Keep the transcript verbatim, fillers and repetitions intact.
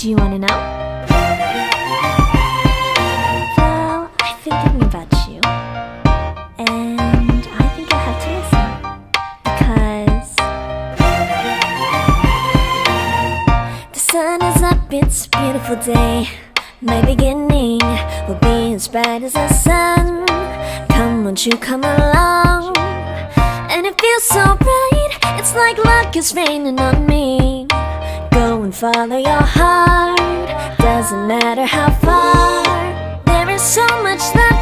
Do you wanna know? Well, I've been thinking about you, and I think I have to listen, because the sun is up, it's a beautiful day. My beginning will be as bright as the sun. Come, won't you come along? And it feels so bright, it's like luck is raining on me. Go and follow your heart, doesn't matter how far. There is so much that